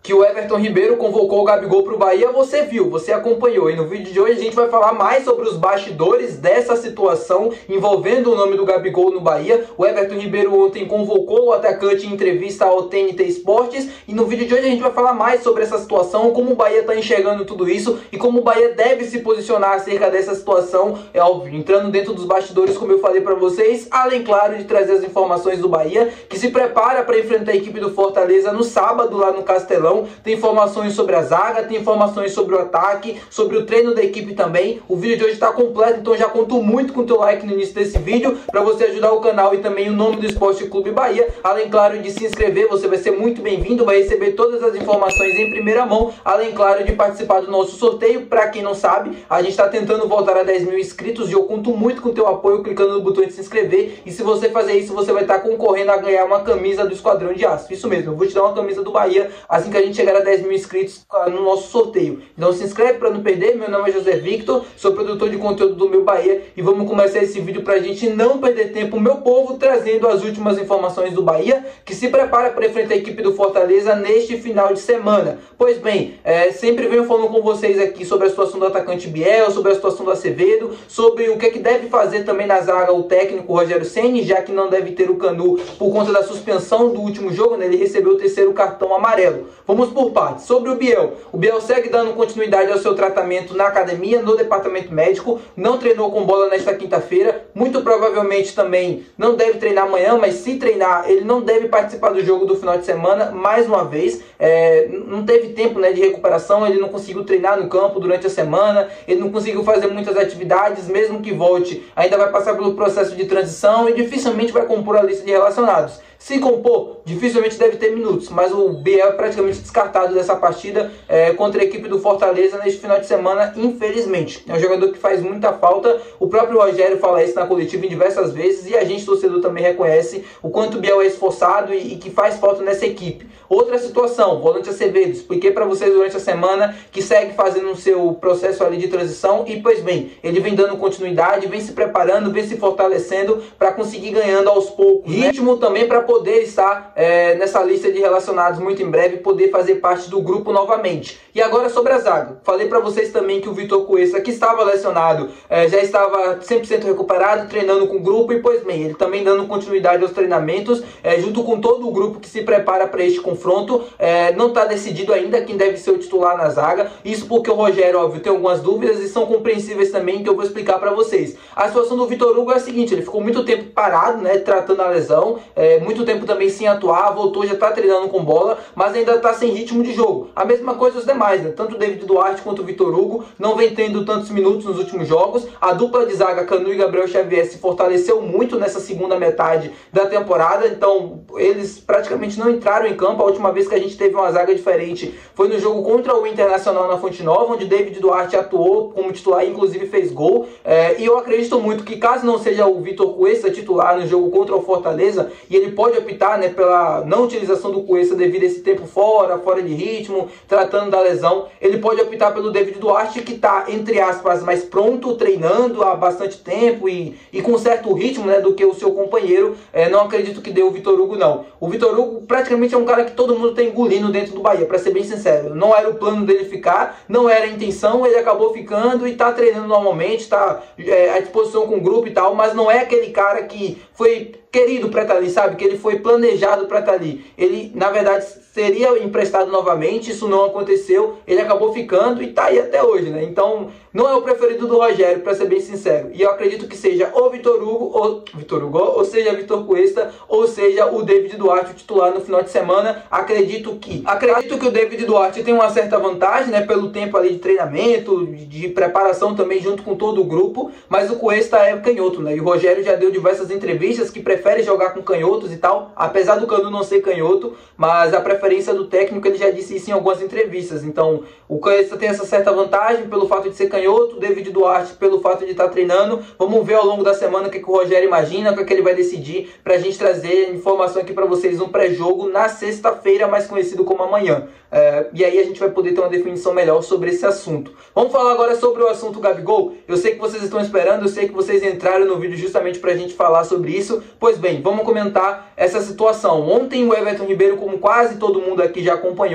que o Everton Ribeiro convocou o Gabigol para o Bahia, você viu, você acompanhou. E no vídeo de hoje a gente vai falar mais sobre os bastidores dessa situação envolvendo o nome do Gabigol no Bahia. O Everton Ribeiro ontem convocou o atacante em entrevista ao TNT Esportes. E no vídeo de hoje a gente vai falar mais sobre essa situação, como o Bahia está enxergando tudo isso e como o Bahia deve se posicionar acerca dessa situação. É óbvio, entrando dentro dos bastidores, como eu falei para vocês, além, claro, de trazer as informações do Bahia, que se prepara para enfrentar a equipe do Fortaleza no sábado lá no Castelão. Tem informações sobre a zaga, tem informações sobre o ataque, sobre o treino da equipe também. O vídeo de hoje está completo, então já conto muito com o teu like no início desse vídeo, para você ajudar o canal e também o nome do Esporte Clube Bahia. Além, claro, de se inscrever, você vai ser muito bem-vindo, vai receber todas as informações em primeira mão. Além, claro, de participar do nosso sorteio. Para quem não sabe, a gente está tentando voltar a 10 mil inscritos e eu conto muito com o teu apoio clicando no botão de se inscrever. E se você fazer isso, você vai estar concorrendo a ganhar uma camisa do Esquadrão de Aço. Isso mesmo, eu vou te dar uma camisa do Bahia assim que a gente chegar a 10 mil inscritos no nosso sorteio. Então se inscreve para não perder. Meu nome é José Victor, sou produtor de conteúdo do Meu Bahia e vamos começar esse vídeo para a gente não perder tempo, meu povo, trazendo as últimas informações do Bahia, que se prepara para enfrentar a equipe do Fortaleza neste final de semana. Pois bem, sempre venho falando com vocês aqui sobre a situação do atacante Biel, sobre a situação do Acevedo, sobre o que é que deve fazer também na zaga o técnico Rogério Ceni, já que não deve ter o Canu por conta da suspensão do último jogo, né? Ele recebeu o terceiro cartão amarelo. Vamos por partes. Sobre o Biel segue dando continuidade ao seu tratamento na academia, no departamento médico, não treinou com bola nesta quinta-feira, muito provavelmente também não deve treinar amanhã, mas se treinar, ele não deve participar do jogo do final de semana, mais uma vez. Não teve tempo, né, de recuperação, ele não conseguiu treinar no campo durante a semana, ele não conseguiu fazer muitas atividades, mesmo que volte, ainda vai passar pelo processo de transição e dificilmente vai compor a lista de relacionados. Se compor, dificilmente deve ter minutos, mas o Biel é praticamente descartado dessa partida contra a equipe do Fortaleza neste final de semana, infelizmente. É um jogador que faz muita falta, o próprio Rogério fala isso na coletiva em diversas vezes e a gente, torcedor, também reconhece o quanto o Biel é esforçado e que faz falta nessa equipe. Outra situação, volante Acevedo, expliquei para vocês durante a semana que segue fazendo o seu processo ali de transição e, pois bem, ele vem dando continuidade, vem se preparando, vem se fortalecendo para conseguir ganhando aos poucos, né? Ritmo também para poder estar nessa lista de relacionados muito em breve, poder fazer parte do grupo novamente. E agora sobre a zaga, falei para vocês também que o Vitor Cuesta, que estava lesionado, já estava 100% recuperado, treinando com o grupo e, pois bem, ele também dando continuidade aos treinamentos, junto com todo o grupo que se prepara para este confronto. Não está decidido ainda quem deve ser o titular na zaga, isso porque o Rogério, óbvio, tem algumas dúvidas e são compreensíveis também, que eu vou explicar para vocês. A situação do Vitor Hugo é a seguinte, ele ficou muito tempo parado, né, tratando a lesão, muito tempo também sem atuar, voltou, já está treinando com bola, mas ainda está sem ritmo de jogo. A mesma coisa os demais, né? Tanto o David Duarte quanto o Vitor Hugo não vem tendo tantos minutos nos últimos jogos. A dupla de zaga Canu e Gabriel Xavier se fortaleceu muito nessa segunda metade da temporada, então eles praticamente não entraram em campo. A última vez que a gente teve uma zaga diferente foi no jogo contra o Internacional na Fonte Nova, onde David Duarte atuou como titular e inclusive fez gol. E eu acredito muito que caso não seja o Vitor Cuesta titular no jogo contra o Fortaleza, e ele pode optar, né, pela não utilização do Cuesta devido a esse tempo fora de ritmo, tratando da lesão, ele pode optar pelo David Duarte, que está, entre aspas, mais pronto, treinando há bastante tempo e com certo ritmo, né, do que o seu companheiro. Não acredito que dê o Vitor Hugo, não. O Vitor Hugo praticamente é um cara que todo mundo está engolindo dentro do Bahia, para ser bem sincero. Não era o plano dele ficar, não era a intenção, ele acabou ficando e está treinando normalmente, está à disposição com o grupo e tal, mas não é aquele cara que foi querido para estar ali, sabe? Que ele foi planejado para estar ali. Ele, na verdade, seria emprestado novamente, isso não aconteceu, ele acabou ficando e tá aí até hoje, né? Então, não é o preferido do Rogério, para ser bem sincero. E eu acredito que seja o Vitor Hugo, ou seja, Vitor Cuesta, ou seja, o David Duarte, o titular no final de semana. Acredito que o David Duarte tem uma certa vantagem, né? Pelo tempo ali de treinamento, de preparação também junto com todo o grupo, mas o Cuesta é canhoto, né? E o Rogério já deu diversas entrevistas que prefere jogar com canhotos e tal, apesar do Canu não ser canhoto, mas a preferência do técnico, ele já disse isso em algumas entrevistas. Então, o Cuesta tem essa certa vantagem pelo fato de ser canhoto, o David Duarte pelo fato de estar treinando. Vamos ver ao longo da semana o que o Rogério imagina, o que ele vai decidir, pra gente trazer informação aqui pra vocês no pré-jogo na sexta-feira, mais conhecido como amanhã. E aí a gente vai poder ter uma definição melhor sobre esse assunto. Vamos falar agora sobre o assunto Gabigol. Eu sei que vocês estão esperando, eu sei que vocês entraram no vídeo justamente pra gente falar sobre isso. Pois bem, vamos comentar essa situação. Ontem o Everton Ribeiro, como quase todo mundo aqui já acompanhou,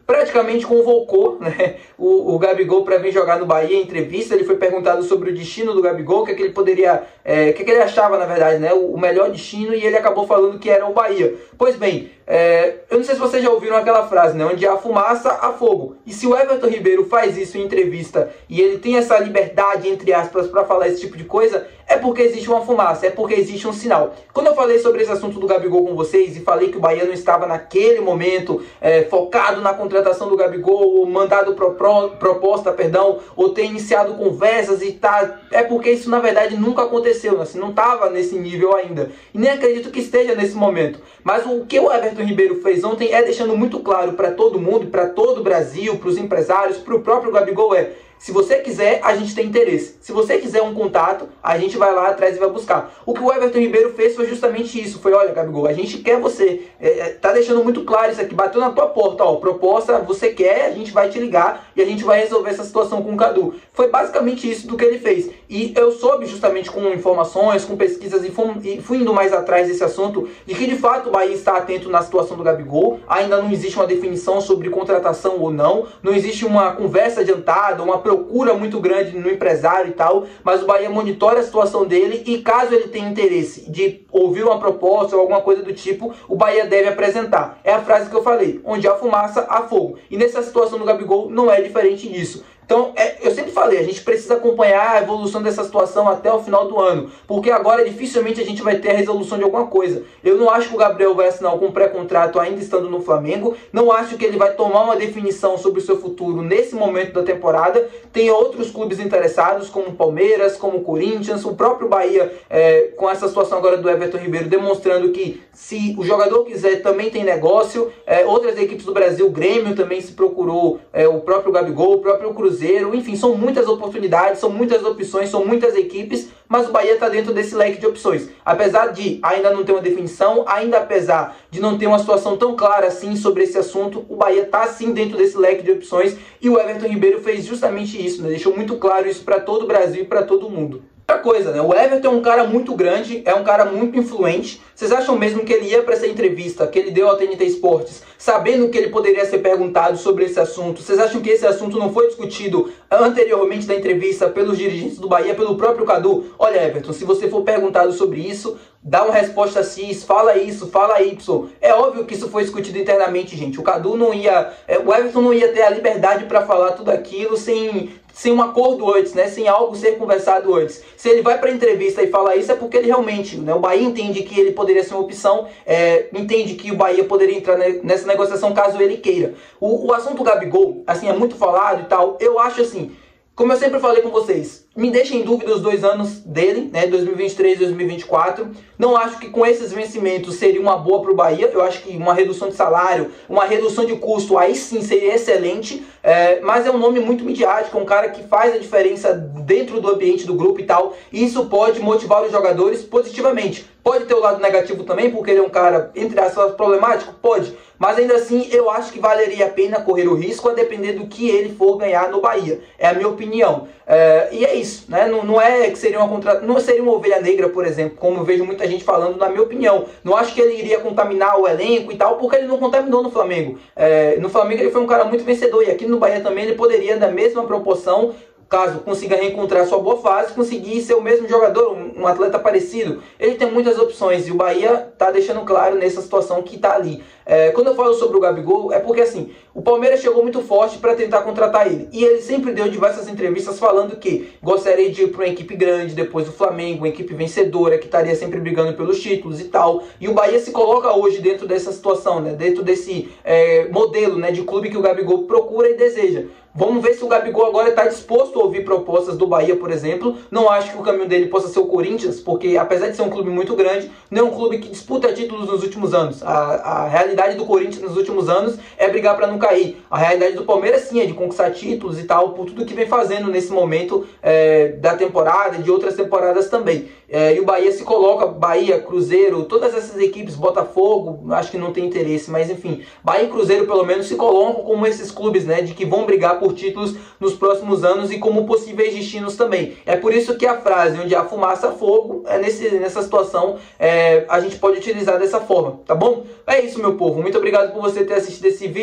praticamente convocou, né, o Gabigol para vir jogar no Bahia. Em entrevista, ele foi perguntado sobre o destino do Gabigol, o que é que ele poderia, o que é que ele achava, na verdade, né, o melhor destino, e ele acabou falando que era o Bahia. Pois bem, eu não sei se vocês já ouviram aquela frase, né, onde há fumaça, há fogo. E se o Everton Ribeiro faz isso em entrevista e ele tem essa liberdade, entre aspas, para falar esse tipo de coisa, é porque existe uma fumaça, é porque existe um sinal. Quando eu falei sobre esse assunto do Gabigol com vocês e falei que o Bahia não estava naquele momento focado na contratação do Gabigol, ou mandado proposta, ou ter iniciado conversas e tal, é porque isso na verdade nunca aconteceu, né? Assim, não estava nesse nível ainda. E nem acredito que esteja nesse momento. Mas o que o Everton Ribeiro fez ontem é deixando muito claro para todo mundo, para todo o Brasil, para os empresários, para o próprio Gabigol, se você quiser, a gente tem interesse. Se você quiser um contato, a gente vai lá atrás e vai buscar. O que o Everton Ribeiro fez foi justamente isso. Foi, olha, Gabigol, a gente quer você. Tá deixando muito claro isso aqui. Bateu na tua porta, ó, proposta, você quer, a gente vai te ligar e a gente vai resolver essa situação com o Cadu. Foi basicamente isso do que ele fez. E eu soube justamente com informações, com pesquisas e fui indo mais atrás desse assunto, de que de fato o Bahia está atento na situação do Gabigol. Ainda não existe uma definição sobre contratação ou não. Não existe uma conversa adiantada, uma procura muito grande no empresário e tal, mas o Bahia monitora a situação dele e caso ele tenha interesse de ouvir uma proposta ou alguma coisa do tipo, o Bahia deve apresentar. É a frase que eu falei, onde há fumaça, há fogo. E nessa situação do Gabigol não é diferente disso. Então, eu sempre falei, a gente precisa acompanhar a evolução dessa situação até o final do ano, porque agora dificilmente a gente vai ter a resolução de alguma coisa. Eu não acho que o Gabriel vai assinar algum pré-contrato ainda estando no Flamengo, não acho que ele vai tomar uma definição sobre o seu futuro nesse momento da temporada. Tem outros clubes interessados, como o Palmeiras, como o Corinthians, o próprio Bahia, com essa situação agora do Everton Ribeiro, demonstrando que se o jogador quiser também tem negócio. Outras equipes do Brasil, o Grêmio também se procurou, o próprio Gabigol, o próprio Cruzeiro. Enfim, são muitas oportunidades, são muitas opções, são muitas equipes, mas o Bahia está dentro desse leque de opções. Apesar de ainda não ter uma definição, ainda apesar de não ter uma situação tão clara assim sobre esse assunto, o Bahia está sim dentro desse leque de opções e o Everton Ribeiro fez justamente isso, né? Deixou muito claro isso para todo o Brasil e para todo mundo. Outra coisa, né? O Everton é um cara muito grande, é um cara muito influente. Vocês acham mesmo que ele ia para essa entrevista que ele deu ao TNT Esportes, sabendo que ele poderia ser perguntado sobre esse assunto? Vocês acham que esse assunto não foi discutido anteriormente da entrevista pelos dirigentes do Bahia, pelo próprio Cadu? Olha, Everton, se você for perguntado sobre isso, dá uma resposta X, fala isso, fala Y. É óbvio que isso foi discutido internamente, gente. O Cadu não ia, o Everton não ia ter a liberdade para falar tudo aquilo sem um acordo antes, né? Sem algo ser conversado antes. Se ele vai para a entrevista e fala isso, é porque ele realmente, né? O Bahia entende que ele poderia ser uma opção, entende que o Bahia poderia entrar nessa negociação caso ele queira. O assunto Gabigol, assim, é muito falado e tal. Eu acho assim, como eu sempre falei com vocês, me deixa em dúvida os 2 anos dele, né, 2023 e 2024. Não acho que com esses vencimentos seria uma boa para o Bahia. Eu acho que uma redução de salário, uma redução de custo, aí sim seria excelente. Mas é um nome muito midiático, um cara que faz a diferença dentro do ambiente do grupo e tal. E isso pode motivar os jogadores positivamente. Pode ter o lado negativo também, porque ele é um cara, entre aspas, problemático? Pode. Mas ainda assim, eu acho que valeria a pena correr o risco a depender do que ele for ganhar no Bahia. É a minha opinião. E é isso, né? Não é que seria não seria uma ovelha negra, por exemplo, como eu vejo muita gente falando, na minha opinião. Não acho que ele iria contaminar o elenco e tal, porque ele não contaminou no Flamengo. No Flamengo ele foi um cara muito vencedor, e aqui no Bahia também ele poderia, na mesma proporção, caso consiga reencontrar sua boa fase, conseguir ser o mesmo jogador, um atleta parecido. Ele tem muitas opções e o Bahia tá deixando claro nessa situação que tá ali. Quando eu falo sobre o Gabigol, é porque assim, o Palmeiras chegou muito forte para tentar contratar ele. E ele sempre deu diversas entrevistas falando que gostaria de ir para uma equipe grande, depois o Flamengo, uma equipe vencedora, que estaria sempre brigando pelos títulos e tal. E o Bahia se coloca hoje dentro dessa situação, né? Dentro desse modelo, né, de clube que o Gabigol procura e deseja. Vamos ver se o Gabigol agora está disposto a ouvir propostas do Bahia, por exemplo. Não acho que o caminho dele possa ser o Corinthians, porque apesar de ser um clube muito grande, não é um clube que disputa títulos nos últimos anos. A realidade do Corinthians nos últimos anos é brigar para não cair. A realidade do Palmeiras sim é de conquistar títulos e tal, por tudo que vem fazendo nesse momento da temporada e de outras temporadas também. E o Bahia se coloca, Bahia, Cruzeiro, todas essas equipes, Botafogo, acho que não tem interesse, mas enfim, Bahia e Cruzeiro pelo menos se colocam como esses clubes, né, de que vão brigar por títulos nos próximos anos e como possíveis destinos também. É por isso que a frase onde há fumaça, há fogo, nessa situação a gente pode utilizar dessa forma, tá bom? É isso, meu povo, muito obrigado por você ter assistido esse vídeo até aqui.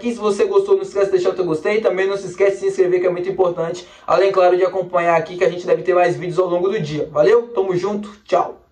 aqui. Se você gostou, não esquece de deixar o teu gostei. Também não se esquece de se inscrever, que é muito importante. Além, claro, de acompanhar aqui, que a gente deve ter mais vídeos ao longo do dia. Valeu? Tamo junto. Tchau.